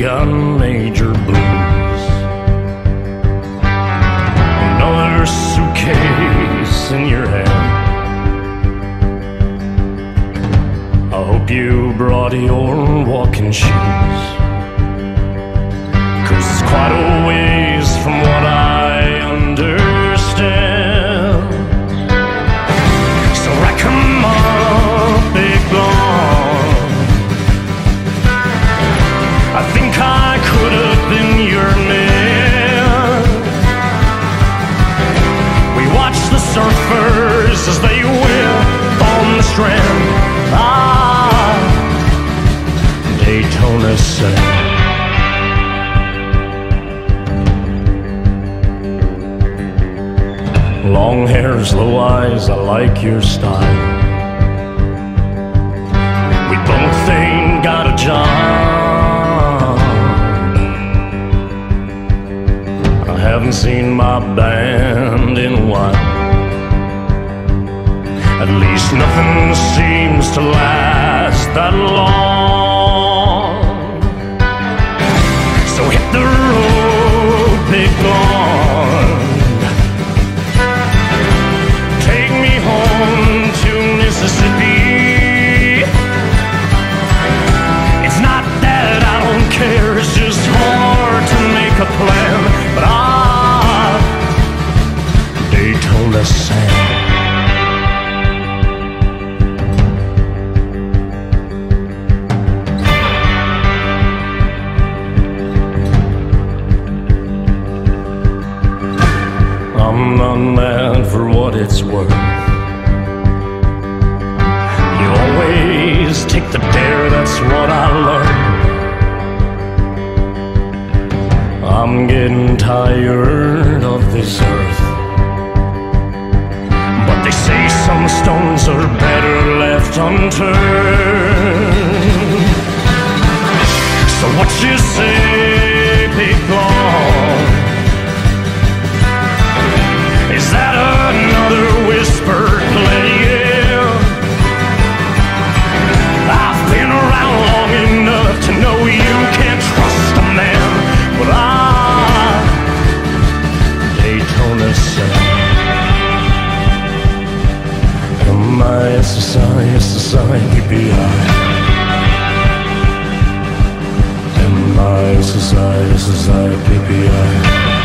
got major blues. Another suitcase in your hand. I hope you brought your walking shoes, 'cause it's quite a ways from what I understand. So rack 'em up, big blonde. I think I could have been your man. We watched the surfers as they whip on the strand. Daytona sand. Long hair, slow eyes, I like your style. We both ain't got a job. I haven't seen my band in a while. At least nothing seems to last that long. So hit the road, big blonde. Take me home to Mississippi. It's not that I don't care, it's just hard to make a plan. But Daytona sand. I'm not mad for what it's worth. You always take the dare, that's what I learned. I'm getting tired of this earth, but they say some stones are better left unturned. So what you say, big blonde? Is that another whispered play? I've been around long enough to know you can't trust a man. But Daytona sand. M-I-S-S-I, S-S-I, P-P-I. M-I-S-S-I, S-S-I, P-P-I.